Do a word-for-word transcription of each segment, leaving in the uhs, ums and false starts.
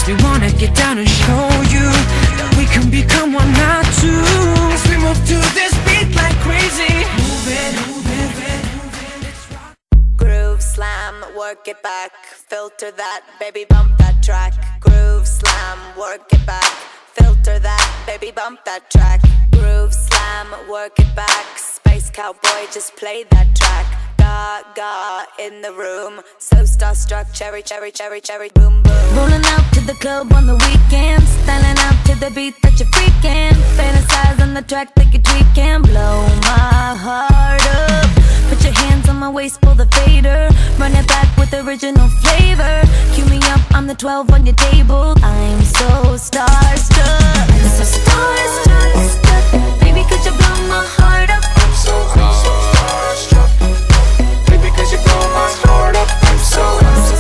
makes me wanna get down and show you that we can become one, not two. As we move to this beat like crazy. Move it, move it, move it, move it, let's rock. Groove slam, work it back. Filter that, baby, bump that track. Groove slam, work it back. Filter that, baby, bump that track. Groove slam, work it back. Space cowboy, just play that track. Gaga in the room, so starstruck, cherry, cherry, cherry, cherry, boom, boom. Rolling out to the club on the weekend, styling out to the beat that you're freaking. Fantasize on the track that you're tweaking. Blow my heart up. Put your hands on my waist, pull the fader. Run it back with original flavor. Cue me up, I'm the twelve on your table. I'm so starstruck, I'm so starstruck. Baby, could you blow my heart up? I'm so, I'm so starstruck. Baby, could you blow my heart up? I'm so, I'm so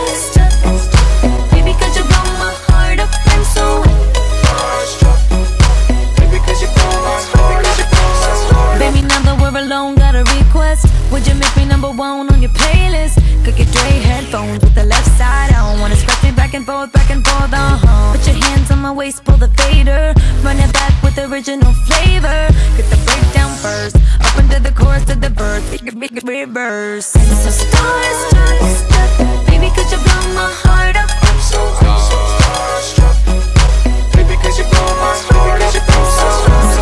starstruck. Baby, could you blow my heart up? I'm so starstruck. Baby, could you blow my heart up? Baby, now that we're alone, got a request. Would you make me number one on your playlist? Could get Dre headphones with the left side on. Wanna scratch me back and forth, back and forth, uh-huh. Put your hands on my waist, pull the fader. Run it back with original flavor. Get the breakdown first, up into the chorus to the verse. Make it reverse. I'm so starstruck. Baby, could you blow my heart up? I'm so, I'm so starstruck. Baby, could you blow my heart up? I'm so, I'm so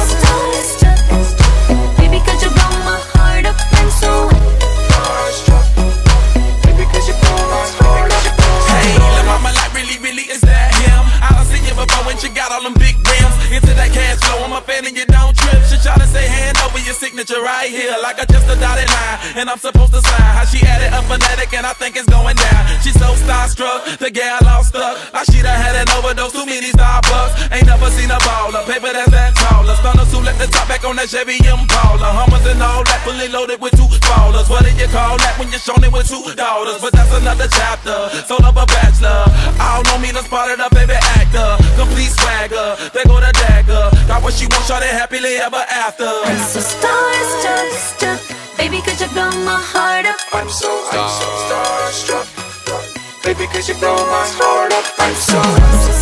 starstruck. Baby, could you blow my heart up? I'm so starstruck. Baby, could you blow my heart up? Hey, the mama like really, really, is that him? I done seen you before when she got all them big rims. Into that cash flow, I'm a fan and you don't trip. She try to say hand over your signature right here, like I just a dotted line, and I'm supposed to sign. How she added a phonetic and I think it's going down. She's so starstruck, the gal all stuck. Like she done had an overdose, too many Starbucks. Ain't never seen a baller, paper that's that taller. Stunners who let the top back on that Chevy Impala. Hummers and all that, fully loaded with two ballers. What do you call that when you're shown it with two daughters? But that's another chapter, soul of a bachelor. All know me, done spotted a baby actor. Complete swagger, they go the dagger. Got what she wants, shawty happily ever after. I'm so starstruck. Baby, could you blow my heart up? I'm so, I'm so starstruck. Baby, could you blow my heart up? I'm so, I'm so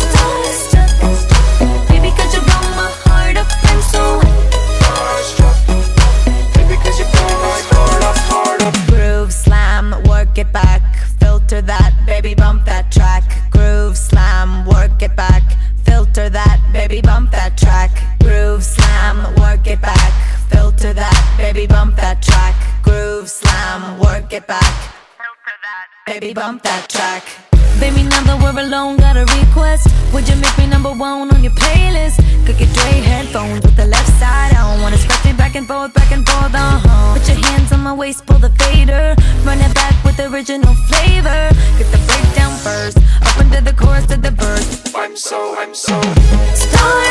starstruck. Baby, could you blow my heart up? I'm so starstruck. Baby, could you blow my heart up, heart up? Groove slam, work it back. Filter that, baby, bump that track. Groove slam, work it back. Filter that, baby, bump that track. Groove slam, work it back. Filter that, baby, bump that track. Groove slam, work it back. Filter that, baby, bump that track. Baby, now that we're alone, got a request. Would you make me number one on your playlist? Could get Dre headphones with the left side on. Wanna scratch me back and forth, back and forth, uh-huh. Put your hands on my waist, pull the fader. Run it back with original flavor. Get the breakdown first, up into the chorus to the verse. I'm so, I'm so Star